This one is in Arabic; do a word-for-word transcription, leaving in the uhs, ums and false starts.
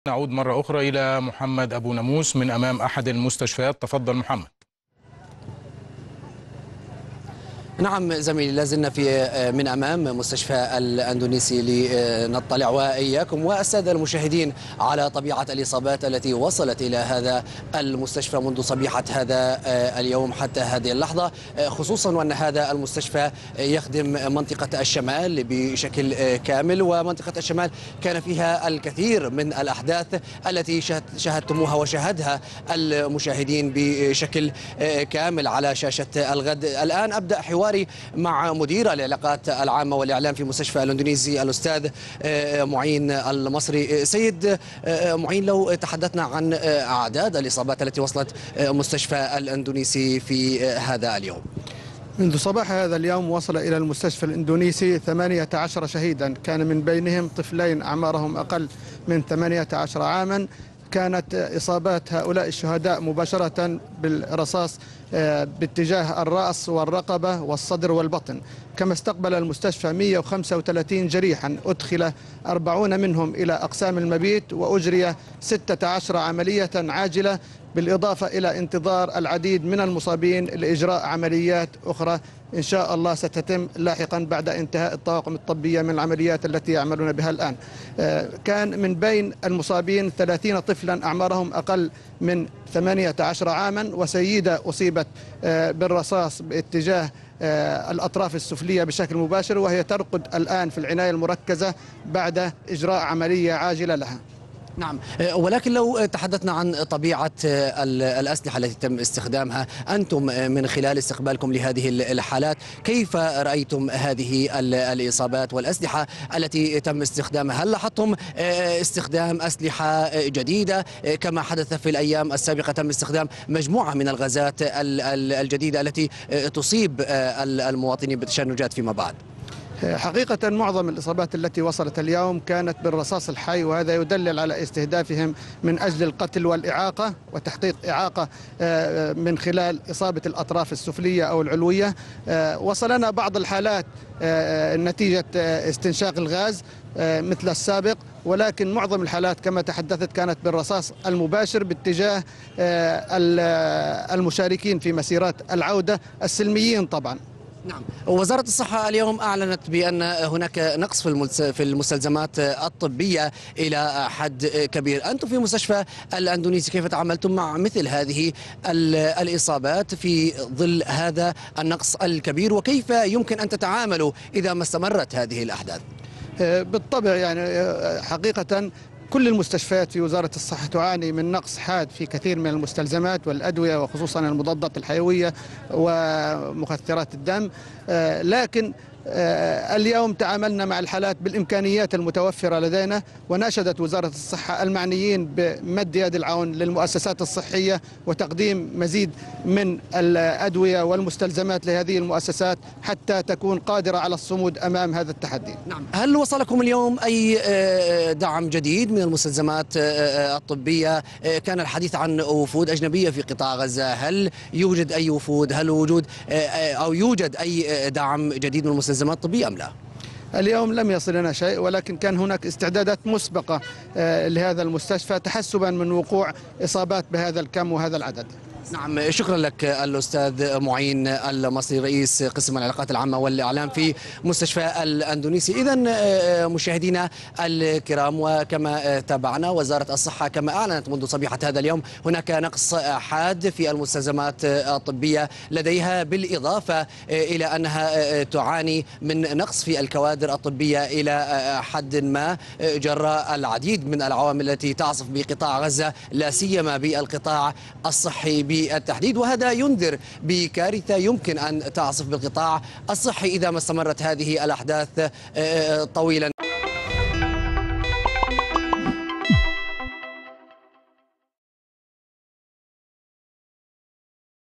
نعود مرة أخرى إلى محمد أبو ناموس من أمام أحد المستشفيات. تفضل محمد. نعم زميلي، لازلنا في من أمام مستشفى الأندونيسي لنطلع وإياكم والسادة المشاهدين على طبيعة الإصابات التي وصلت إلى هذا المستشفى منذ صبيحة هذا اليوم حتى هذه اللحظة، خصوصا وأن هذا المستشفى يخدم منطقة الشمال بشكل كامل، ومنطقة الشمال كان فيها الكثير من الأحداث التي شاهدتموها وشاهدها المشاهدين بشكل كامل على شاشة الغد. الآن أبدأ حوار مع مدير العلاقات العامة والإعلام في مستشفى الأندونيسي الأستاذ معين المصري. سيد معين، لو تحدثنا عن أعداد الإصابات التي وصلت مستشفى الأندونيسي في هذا اليوم. منذ صباح هذا اليوم وصل إلى المستشفى الإندونيسي ثمانية عشر شهيدا، كان من بينهم طفلين أعمارهم أقل من ثمانية عشر عاما. كانت إصابات هؤلاء الشهداء مباشرة بالرصاص باتجاه الرأس والرقبة والصدر والبطن، كما استقبل المستشفى مئة وخمسة وثلاثين جريحا، أدخل أربعين منهم إلى أقسام المبيت، وأجري ستة عشر عملية عاجلة، بالإضافة إلى انتظار العديد من المصابين لإجراء عمليات أخرى إن شاء الله ستتم لاحقا بعد انتهاء الطواقم الطبية من العمليات التي يعملون بها الآن. كان من بين المصابين ثلاثين طفلا أعمارهم أقل من ثمانية عشر عاما، وسيدة أصيبت بالرصاص باتجاه الأطراف السفلية بشكل مباشر، وهي ترقد الآن في العناية المركزة بعد إجراء عملية عاجلة لها. نعم، ولكن لو تحدثنا عن طبيعة الأسلحة التي تم استخدامها أنتم من خلال استقبالكم لهذه الحالات، كيف رأيتم هذه الإصابات والأسلحة التي تم استخدامها؟ هل لاحظتم استخدام أسلحة جديدة كما حدث في الأيام السابقة؟ تم استخدام مجموعة من الغازات الجديدة التي تصيب المواطنين بالتشنجات فيما بعد. حقيقة معظم الإصابات التي وصلت اليوم كانت بالرصاص الحي، وهذا يدلل على استهدافهم من أجل القتل والإعاقة وتحقيق إعاقة من خلال إصابة الأطراف السفلية أو العلوية. وصلنا بعض الحالات نتيجة استنشاق الغاز مثل السابق، ولكن معظم الحالات كما تحدثت كانت بالرصاص المباشر باتجاه المشاركين في مسيرات العودة السلميين طبعا. نعم، وزارة الصحة اليوم أعلنت بأن هناك نقص في المستلزمات الطبية إلى حد كبير. أنتم في مستشفى الأندونيسي كيف تعاملتم مع مثل هذه الإصابات في ظل هذا النقص الكبير، وكيف يمكن أن تتعاملوا إذا ما استمرت هذه الأحداث؟ بالطبع يعني حقيقة كل المستشفيات في وزارة الصحة تعاني من نقص حاد في كثير من المستلزمات والأدوية، وخصوصا المضادات الحيوية ومخثرات الدم، لكن اليوم تعاملنا مع الحالات بالإمكانيات المتوفرة لدينا، وناشدت وزارة الصحة المعنيين بمد يد العون للمؤسسات الصحية وتقديم مزيد من الأدوية والمستلزمات لهذه المؤسسات حتى تكون قادرة على الصمود أمام هذا التحدي. نعم، هل وصلكم اليوم أي دعم جديد من المستلزمات الطبية؟ كان الحديث عن وفود أجنبية في قطاع غزة، هل يوجد أي وفود؟ هل وجود أو يوجد أي دعم جديد من المستلزمات المستلزمات الطبية أم لا؟ اليوم لم يصل لنا شيء، ولكن كان هناك استعدادات مسبقة لهذا المستشفى تحسبا من وقوع إصابات بهذا الكم وهذا العدد. نعم، شكرا لك الأستاذ معين المصري رئيس قسم العلاقات العامة والإعلام في مستشفى الأندونيسي. إذن مشاهدينا الكرام، وكما تابعنا وزارة الصحة كما أعلنت منذ صبيحة هذا اليوم هناك نقص حاد في المستلزمات الطبية لديها، بالإضافة إلى أنها تعاني من نقص في الكوادر الطبية إلى حد ما جراء العديد من العوامل التي تعصف بقطاع غزة، لا سيما بالقطاع الصحي بالتحديد، وهذا ينذر بكارثة يمكن أن تعصف بالقطاع الصحي إذا ما استمرت هذه الأحداث طويلا.